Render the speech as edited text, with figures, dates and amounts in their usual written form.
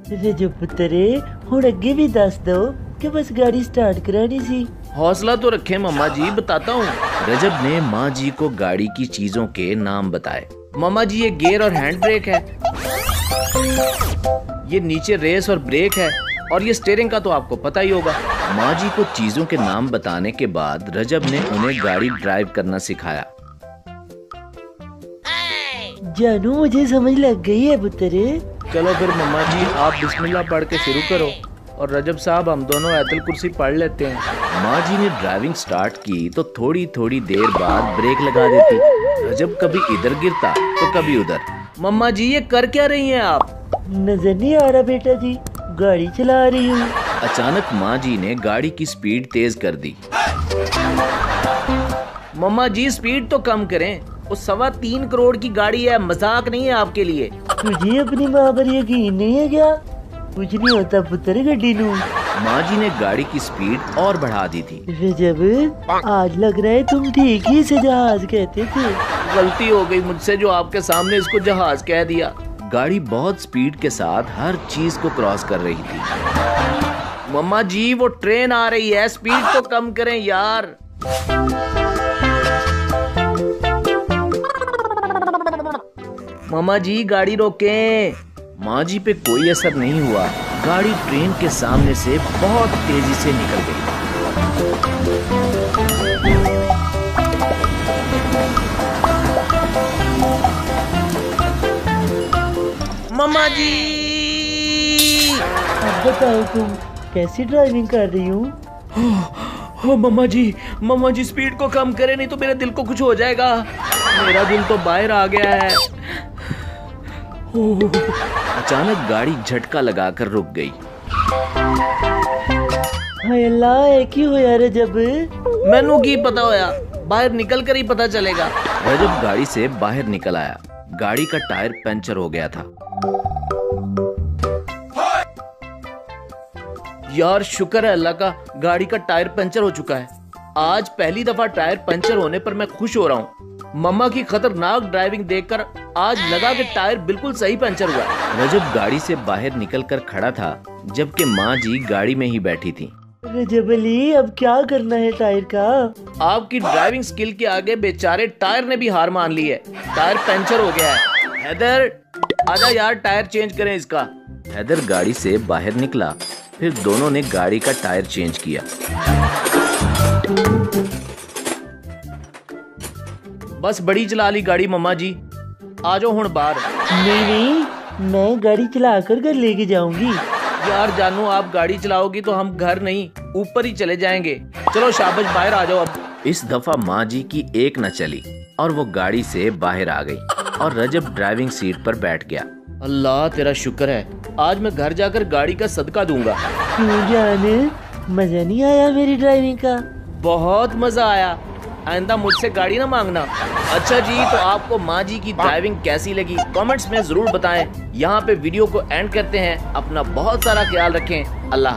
रजब पुत्तरे हुण अगे भी दस दो कि बस गाड़ी स्टार्ट करानी सी। हौसला तो रखे मम्मा जी, बताता हूँ। रजब ने माँ जी को गाड़ी की चीजों के नाम बताए। मम्मा जी ये गियर और हैंड ब्रेक है, ये नीचे रेस और ब्रेक है, और ये स्टीयरिंग का तो आपको पता ही होगा। माँ जी को चीजों के नाम बताने के बाद रजब ने उन्हें गाड़ी ड्राइव करना सिखाया। जानू मुझे समझ लग गई है पुत्तरे। चलो फिर मम्मा जी आप बिस्मिल्लाह पढ़ के शुरू करो, और रजब साहब हम दोनों आयतुल कुर्सी पढ़ लेते हैं। माँ जी ने ड्राइविंग स्टार्ट की तो थोड़ी थोड़ी देर बाद ब्रेक लगा देती। रजब कभी इधर गिरता तो कभी उधर। मम्मा जी ये कर क्या रही हैं आप? नजर नहीं आ रहा बेटा जी, गाड़ी चला रही हूँ। अचानक माँ जी ने गाड़ी की स्पीड तेज कर दी। मम्मा जी स्पीड तो कम करें, वो 3.25 करोड़ की गाड़ी है, मजाक नहीं है आपके लिए। तुझे अपनी माँ पर यकीन नहीं है क्या? कुछ नहीं होता पुत्र गड्डी नू। माँ जी ने गाड़ी की स्पीड और बढ़ा दी थी। रजब आज लग रहा है तुम ठीक ही से जहाज कहते थे। गलती हो गई मुझसे जो आपके सामने इसको जहाज कह दिया। गाड़ी बहुत स्पीड के साथ हर चीज को क्रॉस कर रही थी। मम्मा जी वो ट्रेन आ रही है, स्पीड तो कम करें यार। मम्मा जी गाड़ी रोकें। माँ जी पे कोई असर नहीं हुआ। गाड़ी ट्रेन के सामने से बहुत तेजी से निकल गई। मम्मा जी अब बताओ तुम कैसी ड्राइविंग कर रही हूँ? हो मम्मा जी स्पीड को कम करें, नहीं तो मेरे दिल को कुछ हो जाएगा। मेरा दिल तो बाहर आ गया है। अचानक गाड़ी झटका लगाकर रुक गई। हाय अल्लाह है की होया रजब? मैनू की पता होया, बाहर निकल कर ही पता चलेगा। रजब गाड़ी से बाहर निकल आया। गाड़ी का टायर पंचर हो गया था। यार शुक्र है अल्लाह का, गाड़ी का टायर पंचर हो चुका है। आज पहली दफा टायर पंचर होने पर मैं खुश हो रहा हूँ। मम्मा की खतरनाक ड्राइविंग देखकर आज लगा कि टायर बिल्कुल सही पंचर हुआ है। रजब गाड़ी से बाहर निकलकर खड़ा था, जबकि माँ जी गाड़ी में ही बैठी थी। रजब अली अब क्या करना है टायर का? आपकी ड्राइविंग स्किल के आगे बेचारे टायर ने भी हार मान ली है। टायर पंचर हो गया है। हैदर आजा यार, टायर चेंज करें इसका। हैदर गाड़ी से बाहर निकला, फिर दोनों ने गाड़ी का टायर चेंज किया। बस बड़ी चला ली गाड़ी मम्मा जी, आ जाओ हुण बाहर। नहीं मैं गाड़ी चला कर घर लेके जाऊंगी। यार जानू आप गाड़ी चलाओगी तो हम घर नहीं ऊपर ही चले जाएंगे। चलो शाबाश बाहर आ जाओ अब। इस दफा माँ जी की एक न चली और वो गाड़ी से बाहर आ गई और रजब ड्राइविंग सीट पर बैठ गया। अल्लाह तेरा शुक्र है, आज मैं घर जाकर गाड़ी का सदका दूंगा। क्यों जान, मजा नहीं आया मेरी ड्राइविंग का? बहुत मजा आया, आइंदा मुझसे गाड़ी ना मांगना। अच्छा जी, तो आपको माँ जी की ड्राइविंग कैसी लगी कमेंट्स में जरूर बताएं। यहाँ पे वीडियो को एंड करते हैं। अपना बहुत सारा ख्याल रखें। अल्लाह।